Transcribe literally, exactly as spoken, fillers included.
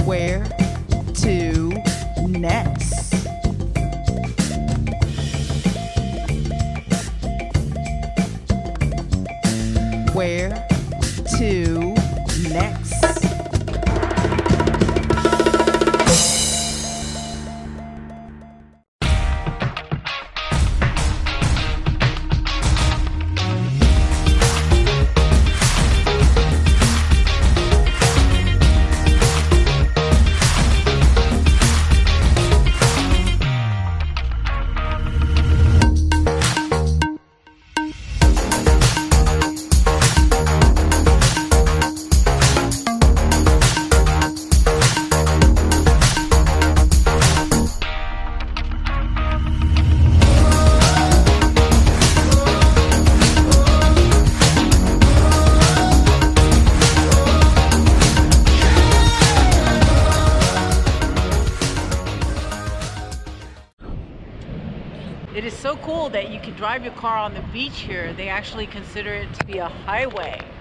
Where to next? Where to next? It is so cool that you can drive your car on the beach here. They actually consider it to be a highway.